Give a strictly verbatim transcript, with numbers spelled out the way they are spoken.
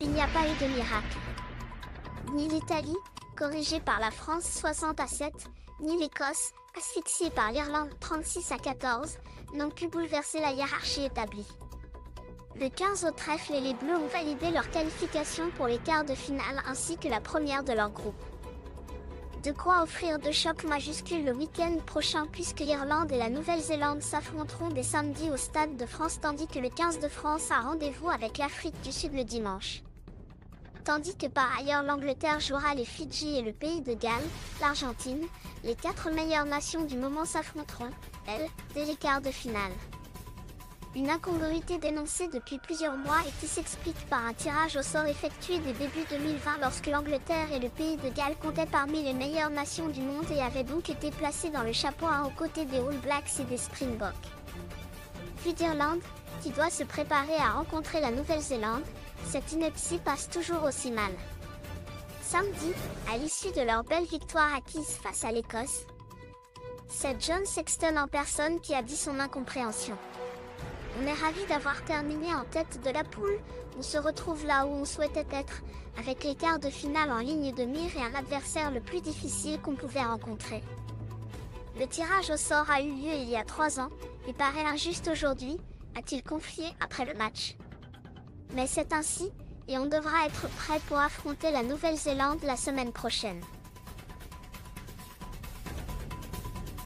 Il n'y a pas eu de miracle. Ni l'Italie, corrigée par la France soixante à sept, ni l'Écosse, asphyxiée par l'Irlande trente-six à quatorze, n'ont pu bouleverser la hiérarchie établie. Le quinze au trèfle et les Bleus ont validé leur qualification pour les quarts de finale ainsi que la première de leur groupe. De quoi offrir deux chocs majuscules le week-end prochain puisque l'Irlande et la Nouvelle-Zélande s'affronteront dès samedi au Stade de France tandis que le quinze de France a rendez-vous avec l'Afrique du Sud le dimanche. Tandis que par ailleurs l'Angleterre jouera les Fidji et le Pays de Galles, l'Argentine, les quatre meilleures nations du moment s'affronteront, elles, dès les quarts de finale. Une incongruité dénoncée depuis plusieurs mois et qui s'explique par un tirage au sort effectué dès début deux mille vingt lorsque l'Angleterre et le Pays de Galles comptaient parmi les meilleures nations du monde et avaient donc été placés dans le chapeau un aux côtés des All Blacks et des Springboks. Puis d'Irlande, qui doit se préparer à rencontrer la Nouvelle-Zélande, cette ineptie passe toujours aussi mal. Samedi, à l'issue de leur belle victoire acquise face à l'Écosse, c'est John Sexton en personne qui a dit son incompréhension. On est ravis d'avoir terminé en tête de la poule, on se retrouve là où on souhaitait être, avec les quarts de finale en ligne de mire et un adversaire le plus difficile qu'on pouvait rencontrer. Le tirage au sort a eu lieu il y a trois ans, et paraît injuste aujourd'hui, a-t-il confié après le match. Mais c'est ainsi, et on devra être prêt pour affronter la Nouvelle-Zélande la semaine prochaine.